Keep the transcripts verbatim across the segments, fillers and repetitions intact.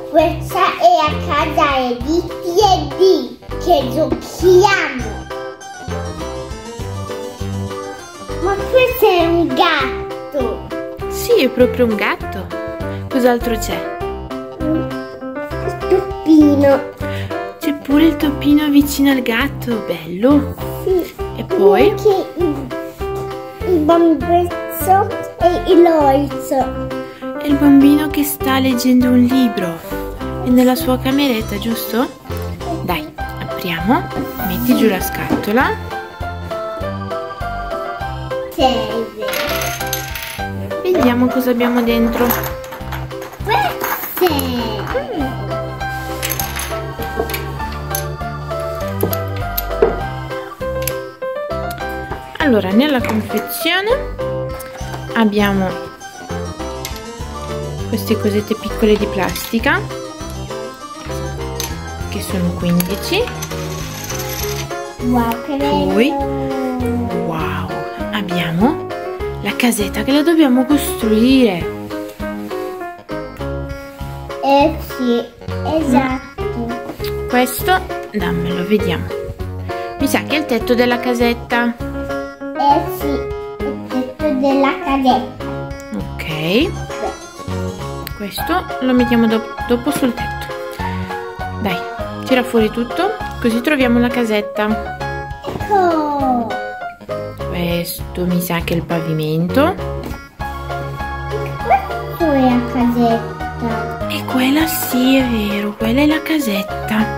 Questa è la casa di T e D che giochiamo. Ma questo è un gatto. Sì, è proprio un gatto. Cos'altro c'è? Il toppino. C'è pure il toppino vicino al gatto, bello. Sì. E poi? Anche il, il bambezzo e l'orso. È il bambino che sta leggendo un libro. È nella sua cameretta, giusto? Dai, apriamo. Metti giù la scatola. Serve. Vediamo cosa abbiamo dentro. Queste. Allora, nella confezione abbiamo queste cosette piccole di plastica che sono quindici. Wow, che bello. Poi, wow, abbiamo la casetta che la dobbiamo costruire. Eh sì, esatto. Questo, dammelo, vediamo. Mi sa che è il tetto della casetta. Eh sì, il tetto della casetta. Ok. Questo lo mettiamo do- dopo sul tetto. Dai, tira fuori tutto, così troviamo la casetta. Ecco. Questo mi sa che è il pavimento. Questo è la casetta. E quella sì, è vero, quella è la casetta.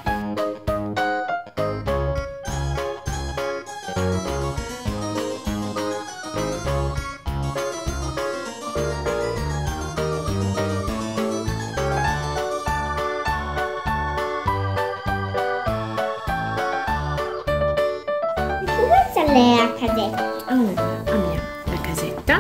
Questa è la casetta. Allora, abbiamo la casetta.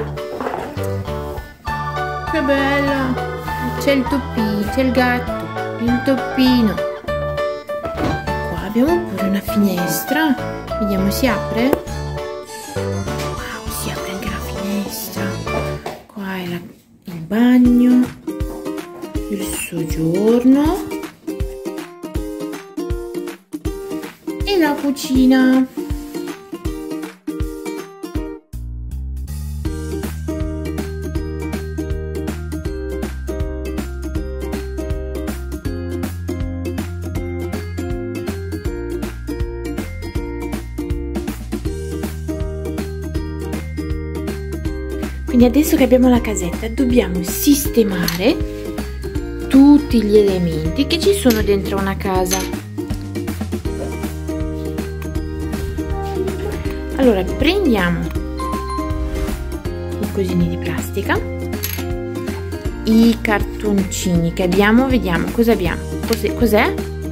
Che bella! C'è il toppino, c'è il gatto, il toppino. Qua abbiamo pure una finestra. Vediamo, si apre? Wow, si apre anche la finestra. Qua è la, il bagno, il soggiorno e la cucina. Quindi adesso che abbiamo la casetta dobbiamo sistemare tutti gli elementi che ci sono dentro una casa. Allora prendiamo i cosini di plastica, i cartoncini che abbiamo, vediamo cosa abbiamo. Cos'è? Cos'è?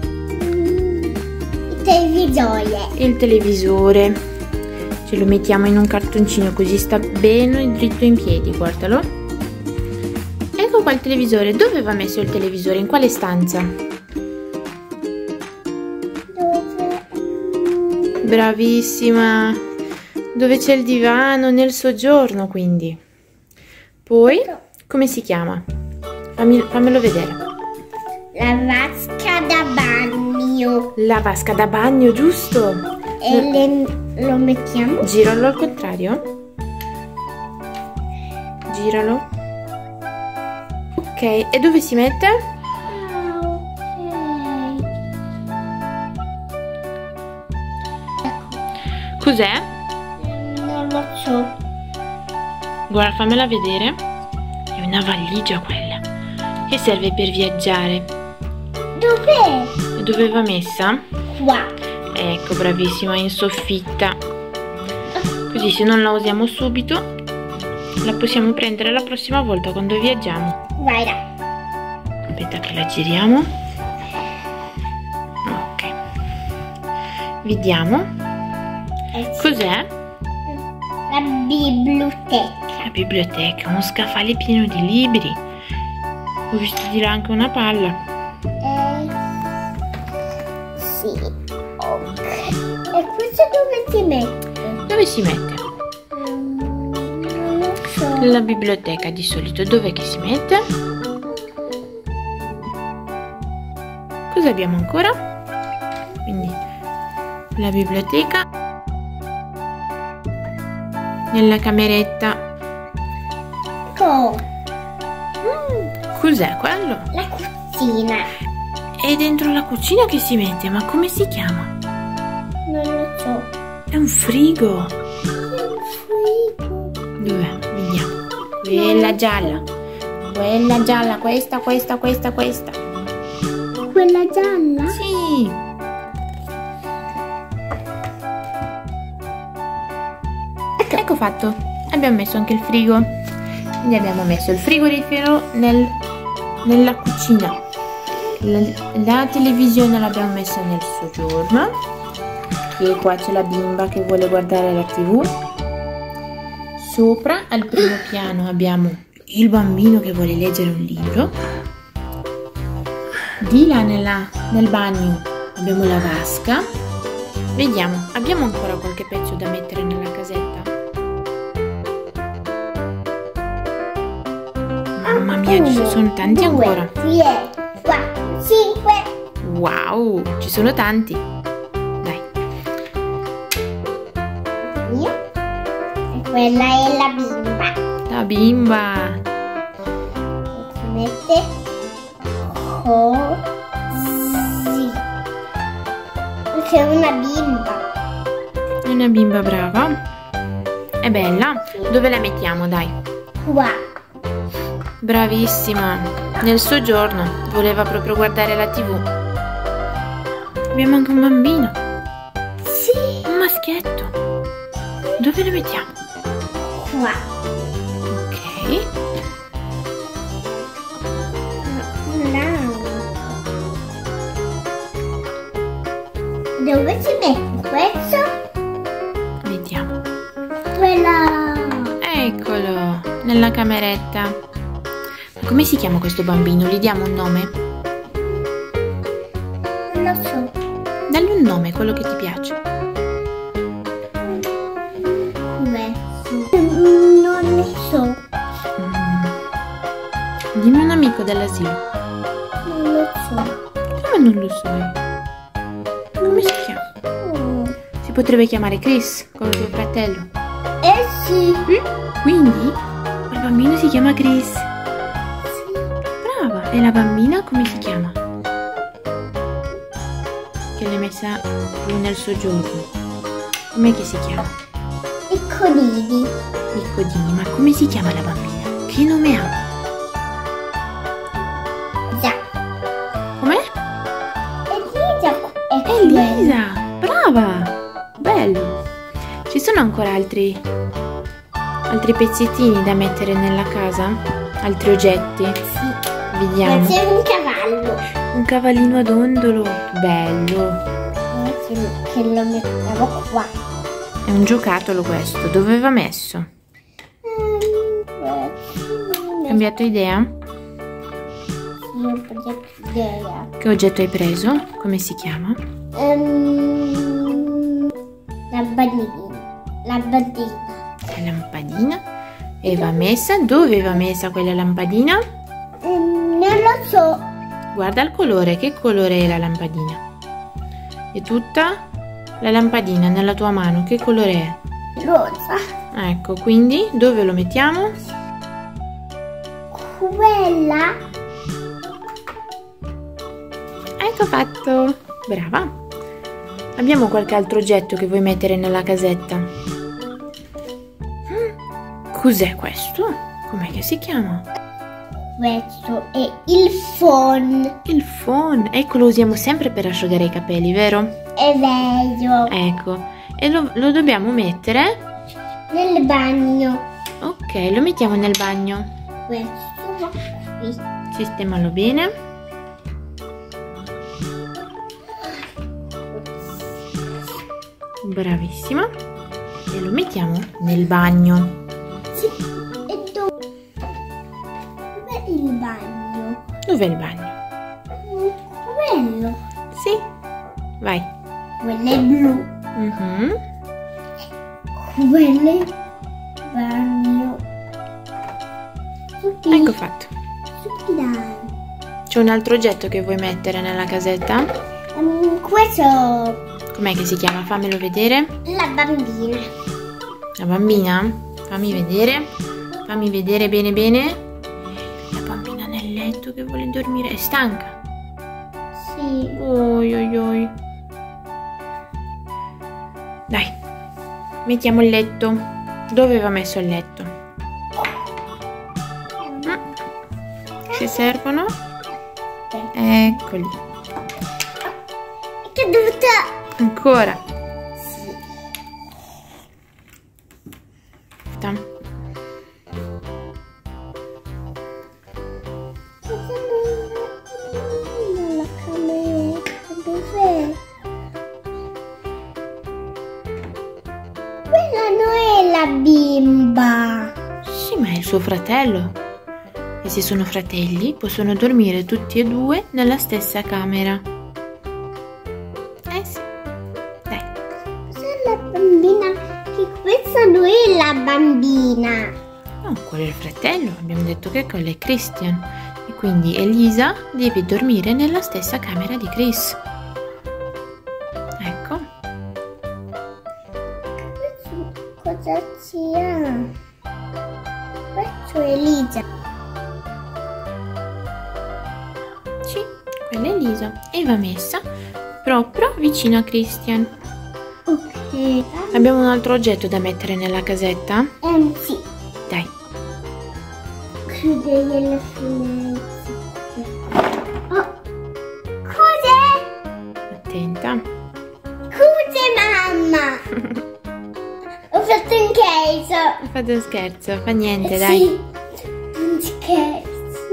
Il televisore. Il televisore. Ce lo mettiamo in un cartoncino così sta bene dritto in piedi, guardalo. Ecco qua il televisore. Dove va messo il televisore? In quale stanza? Dove? Bravissima. Dove c'è il divano, nel soggiorno, quindi. Poi, come si chiama? Fammi, fammelo vedere. La vasca da bagno. La vasca da bagno, giusto? E le, lo mettiamo. Giralo al contrario. Giralo. Ok, e dove si mette? Ah, ok. Cos'è? Non lo so. Guarda, fammela vedere. È una valigia quella, che serve per viaggiare. Dov'è? E dove va messa? Qua. Ecco, bravissima, in soffitta. Così se non la usiamo subito, la possiamo prendere la prossima volta quando viaggiamo. Vai là. Aspetta che la giriamo. Ok. Vediamo. Eh sì. Cos'è? La biblioteca. La biblioteca, uno scaffale pieno di libri. Ho visto di là anche una palla. Eh, sì. Ok. E questo dove si mette? Dove si mette? Mm, non lo so. La biblioteca di solito dov'è che si mette? cosa abbiamo ancora? Quindi la biblioteca, nella cameretta. Ecco. Mm, cos'è quello? La cucina. E dentro la cucina che si mette? Ma come si chiama? Non lo so. È un frigo. È un frigo. Dov'è? Vediamo. Quella gialla. Quella gialla, questa, questa, questa, questa. Quella gialla? Sì. Ecco fatto. Abbiamo messo anche il frigo. Quindi abbiamo messo il frigorifero nel, nella cucina. La, la televisione l'abbiamo messa nel soggiorno. E qua c'è la bimba che vuole guardare la tivù. Sopra al primo piano abbiamo il bambino che vuole leggere un libro. Di là nella, nel bagno abbiamo la vasca. Vediamo, abbiamo ancora qualche pezzo da mettere nella casetta? Mamma mia, ci sono tanti ancora. tre, quattro, cinque. Wow, ci sono tanti. Dai. Io. E quella è la bimba. La bimba. Si mette così. C'è una bimba. È una bimba brava. È bella. Dove la mettiamo, dai? Qua. Bravissima. Nel soggiorno. Voleva proprio guardare la tivù. Abbiamo anche un bambino. Sì. Un maschietto. Dove lo mettiamo? Qua. Ok. No. Dove si mette questo? Vediamo. Quella. Eccolo. Nella cameretta. Ma come si chiama questo bambino? Gli diamo un nome? Non lo so. Dagli un nome, quello che ti piace. Questo. Non ne so. Mm. Dimmi un amico dell'asilo. Non lo so. Come non lo sai? Come si chiama? Mm. Si potrebbe chiamare Chris, come tuo fratello. Eh sì. Mm? Quindi il bambino si chiama Chris. Brava. E la bambina come si chiama? Che l'hai messa qui nel soggiorno. Com'è che si chiama? I conigli. I codini. Ma come si chiama la bambina? Che nome ha? Già. Com'è? Elisa. È Elisa. Brava. Bello. Ci sono ancora altri altri pezzettini da mettere nella casa? Altri oggetti? Sì. Vediamo. Ma c'è un cavallo. Un cavallino ad ondolo. Bello. Che, che lo mettiamo qua. È un giocattolo questo. Dove va messo? Cambiato idea? Io ho preso idea. Che oggetto hai preso? Come si chiama? Um, lampadina. Lampadina. La lampadina. E va messa? Dove va messa quella lampadina? Um, non lo so. Guarda il colore. Che colore è la lampadina? È tutta la lampadina nella tua mano. Che colore è? Rosa. Ecco, quindi dove lo mettiamo? Quella. Ecco fatto. Brava. Abbiamo qualche altro oggetto che vuoi mettere nella casetta? Cos'è questo? Com'è che si chiama? Questo è il phone. Il phone. Ecco, lo usiamo sempre per asciugare i capelli, vero? È vero. Ecco. E lo, lo dobbiamo mettere? Nel bagno. Ok, lo mettiamo nel bagno. Questo va qui. Sistemalo bene. Bravissima. E lo mettiamo nel bagno. Sì. E dove? Dov'è il bagno? Dov'è il bagno? Quello. Sì. Vai. Quello è blu. Mhm. Quello è bagno. Tutti. Ecco fatto. Tutti dai. C'è un altro oggetto che vuoi mettere nella casetta? Um, questo... Com'è che si chiama? Fammelo vedere. La bambina. La bambina? Fammi vedere. Fammi vedere bene bene. La bambina nel letto che vuole dormire. È stanca? Sì. Oi oi oi. Dai, mettiamo il letto. Dove va messo il letto? Ci servono? Eccoli. È caduta. Ancora. Sì. Tam. La cameretta, dov'è? Quella non è la bimba. Sì, ma è il suo fratello. E se sono fratelli, possono dormire tutti e due nella stessa camera. Eh sì. Dai. Questa è la bambina. Che questa non è la bambina. No, quello è il fratello. Abbiamo detto che quello è Christian. E quindi Elisa deve dormire nella stessa camera di Chris. Ecco. Questo cosa c'è? Questo è Elisa. Sì, quella è Elisa. E va messa proprio vicino a Christian. Ok. Abbiamo un altro oggetto da mettere nella casetta? Um, sì. Dai. Chiudere le finestre. Oh. Cos'è? Attenta. Cos'è, mamma? Ho fatto un scherzo. Ho fatto un scherzo, fa niente, Sì, dai. un scherzo.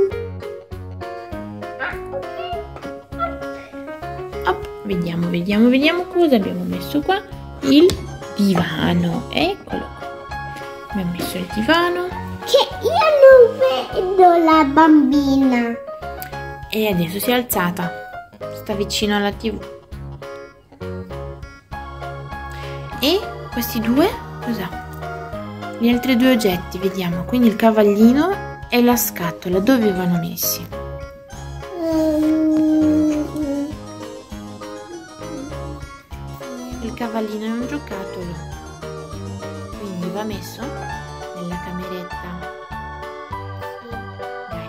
Op, vediamo, vediamo, vediamo cosa abbiamo messo qua. Il divano, eccolo qua. Abbiamo messo il divano. Che io non vedo la bambina. E adesso si è alzata. Sta vicino alla tivù. E questi due, cos'ha? Gli altri due oggetti, vediamo. Quindi il cavallino e la scatola, dove vanno messi? Um, Il cavallino è un giocattolo, quindi va messo nella cameretta. Dai.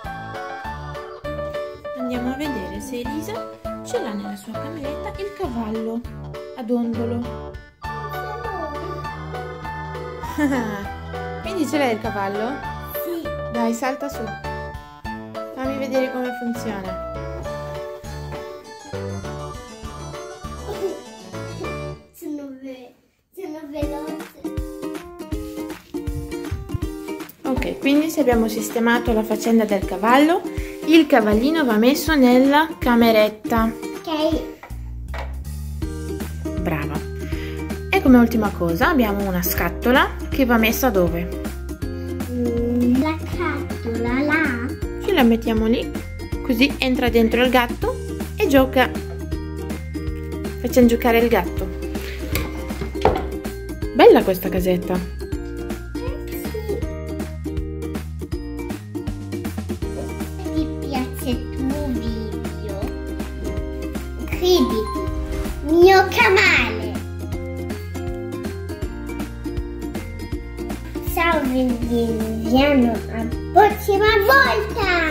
Andiamo a vedere se Elisa ce l'ha nella sua cameretta il cavallo a dondolo. Quindi ce l'hai il cavallo? sì. Dai, salta su. Fammi vedere come funziona. Sono, ve sono veloce. Ok, quindi se abbiamo sistemato la faccenda del cavallo, il cavallino va messo nella cameretta. Ok. Brava. E come ultima cosa abbiamo una scatola che va messa dove? Mm, la scatola là. Ci la mettiamo lì, così entra dentro il gatto e gioca. Facciamo giocare il gatto. Bella questa casetta. Sì. Ti piace tu video? Iscriviti. Mio canale. Ciao, vi vediamo alla prossima volta!